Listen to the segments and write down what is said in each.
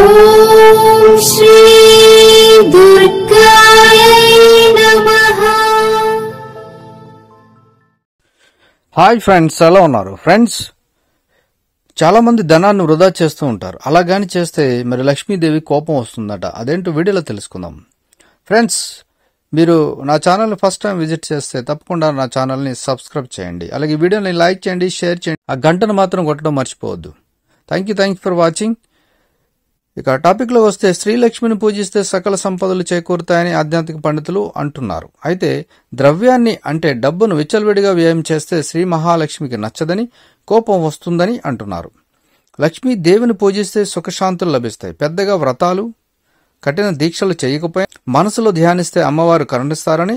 ఓం శ్రీ దుర్గాయ నమః. Hi friends, ఎలా ఉన్నారు? ఫ్రెండ్స్, చాలా మంది ధనాన్ని వృధా చేస్తూ ఉంటారు. అలాగని చేస్తే మరి లక్ష్మీదేవి కోపం వస్తుందట. అదేంటో వీడియోలో తెలుసుకుందాం. ఫ్రెండ్స్, మీరు నా ఛానల్ ఫస్ట్ టైం విజిట్ చేస్తే తప్పకుండా నా ఛానల్ని సబ్స్క్రైబ్ చేయండి. అలాగే వీడియోని లైక్ చేయండి, షేర్ చేయండి. ఆ గంటను మాత్రం కొట్టడం మర్చిపోవద్దు. Thank you for watching. ఇక టాపిక్లో వస్తే, శ్రీలక్ష్మిని పూజిస్తే సకల సంపదలు చేకూరుతాయని ఆధ్యాత్మిక పండితులు అంటున్నారు. అయితే ద్రవ్యాన్ని అంటే డబ్బును విచ్చలవిడిగా వ్యయం చేస్తే శ్రీ మహాలక్ష్మికి నచ్చదని, కోపం వస్తుందని అంటున్నారు. లక్ష్మీదేవిని పూజిస్తే సుఖశాంతులు లభిస్తాయి. పెద్దగా వ్రతాలు, కఠిన దీక్షలు చేయకపోయినా మనసులో ధ్యానిస్తే అమ్మవారు కరుణిస్తారని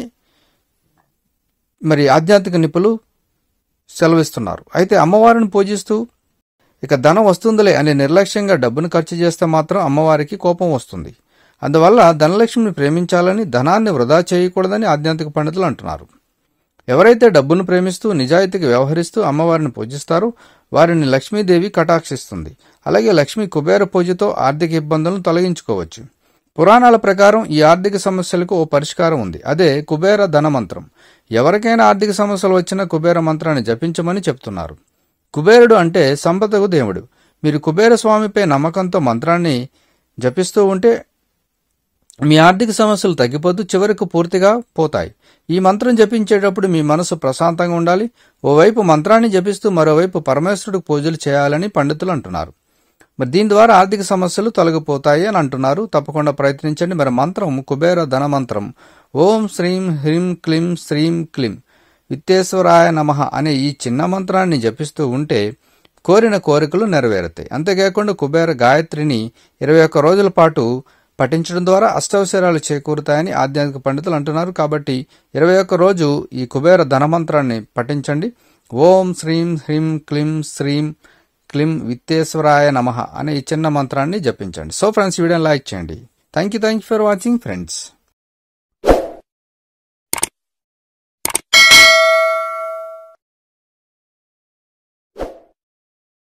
మరి ఆధ్యాత్మిక నిపుణులు సెలవిస్తున్నారు. అయితే అమ్మవారిని పూజిస్తూ ఇక ధనం వస్తుందిలే అని నిర్లక్ష్యంగా డబ్బును ఖర్చు చేస్తే మాత్రం అమ్మవారికి కోపం వస్తుంది. అందువల్ల ధనలక్ష్మిని ప్రేమించాలని, ధనాన్ని వృధా చేయకూడదని ఆధ్యాత్మిక పండితులు అంటున్నారు. ఎవరైతే డబ్బును ప్రేమిస్తూ నిజాయితీగా వ్యవహరిస్తూ అమ్మవారిని పూజిస్తారో వారిని లక్ష్మీదేవి కటాక్షిస్తుంది. అలాగే లక్ష్మీ కుబేర పూజతో ఆర్థిక ఇబ్బందులను తొలగించుకోవచ్చు. పురాణాల ప్రకారం ఈ ఆర్థిక సమస్యలకు ఓ పరిష్కారం ఉంది. అదే కుబేర ధన మంత్రం. ఎవరికైనా ఆర్థిక సమస్యలు వచ్చినా కుబేర మంత్రాన్ని జపించమని చెప్తున్నారు. కుబేరుడు అంటే సంపదకు దేవుడు. మీరు కుబేర స్వామిపై నమ్మకంతో మంత్రాన్ని జపిస్తూ ఉంటే మీ ఆర్థిక సమస్యలు తగ్గిపోతూ చివరకు పూర్తిగా పోతాయి. ఈ మంత్రం జపించేటప్పుడు మీ మనసు ప్రశాంతంగా ఉండాలి. ఓవైపు మంత్రాన్ని జపిస్తూ మరోవైపు పరమేశ్వరుడికి పూజలు చేయాలని పండితులు అంటున్నారు. మరి దీని ద్వారా ఆర్థిక సమస్యలు తొలగిపోతాయి అని అంటున్నారు. తప్పకుండా ప్రయత్నించండి. మరి మంత్రం కుబేర ధన మంత్రం ఓం శ్రీం హ్రీం క్లీం శ్రీం క్లీం విత్తేశ్వరాయ నమః అనే ఈ చిన్న మంత్రాన్ని జపిస్తూ ఉంటే కోరిన కోరికలు నెరవేరుతాయి. అంతేకాకుండా కుబేర గాయత్రిని 21 రోజుల పాటు పఠించడం ద్వారా అష్టౌషధాలు చేకూరుతాయని ఆధ్యాత్మిక పండితులు అంటున్నారు. కాబట్టి 21 రోజు ఈ కుబేర ధనమంత్రాన్ని పఠించండి. ఓం శ్రీం హ్రీం క్లీం శ్రీం క్లీం విత్తేశ్వరాయ నమః అనే ఈ చిన్న మంత్రాన్ని జపించండి. సో ఫ్రెండ్స్, వీడియోని లైక్ చేయండి. Thank you for watching friends.